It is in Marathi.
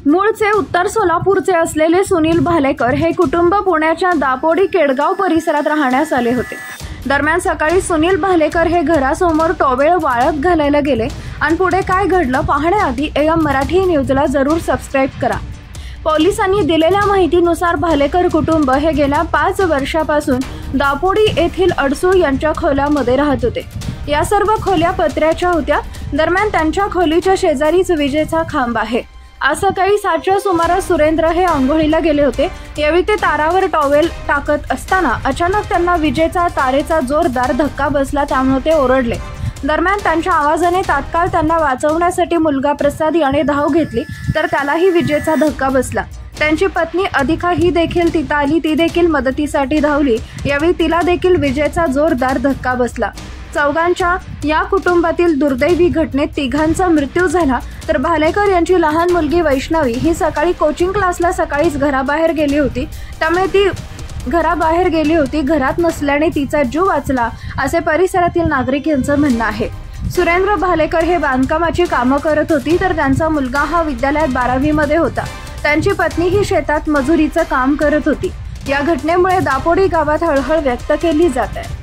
मूळचे उत्तर सोलापूरचे असलेले सुनील भालेकर हे कुटुंब पुण्याच्या दापोडी केडगाव परिसरात राहण्यास आले होते। दरम्यान सकाळी सुनील भालेकर हे घरासमोर टॉवेल वाळत घालायला गेले आणि पुढे काय घडलं पाहण्याआधी एम मराठी न्यूजला जरूर सबस्क्राईब करा। पोलिसांनी दिलेल्या माहितीनुसार भालेकर कुटुंब हे गेल्या 5 वर्षापासून दापोडी येथील अडसूळ यांच्या खोल्यामध्ये राहत होते। या सर्व खोल्या पत्र्याच्या होत्या। दरम्यान त्यांच्या खोलीच्या शेजारीच विजेचा खांब आहे। आज सकाळी 7च्या सुमारास सुरेंद्र हे आंघोळीला गेले होते। यावेळी ते तारावर टॉवेल टाकत असताना अचानक त्यांना विजेचा तारेचा जोरदार धक्का बसला, त्यामुळे ते ओरडले। दरम्यान त्यांच्या आवाजाने तात्काळ त्यांना वाचवण्यासाठी मुलगा प्रसाद याने धाव घेतली, तर त्यालाही विजेचा धक्का बसला। त्यांची पत्नी अधिका ही देखील तिथं आली, ती देखील मदतीसाठी धावली। यावेळी तिला देखील विजेचा जोरदार धक्का बसला। चौघांच्या या कुटुंबातील दुर्दैवी घटनेत तिघांचा मृत्यू झाला, तर भालेकर यांची लहान मुलगी वैष्णवी ही सकाळी कोचिंग क्लासला सकाळीच घराबाहेर गेली होती, त्यामुळे ती घराबाहेर गेली होती, घरात नसल्याने तिचा जीव वाचला असे परिसरातील नागरिक यांचं म्हणणं आहे। सुरेंद्र भालेकर हे बांधकामाची कामं करत होती, तर त्यांचा मुलगा हा विद्यालयात 12वी मध्ये होता। त्यांची पत्नी ही शेतात मजुरीचं काम करत होती। या घटनेमुळे दापोडी गावात हळहळ व्यक्त केली जात आहे।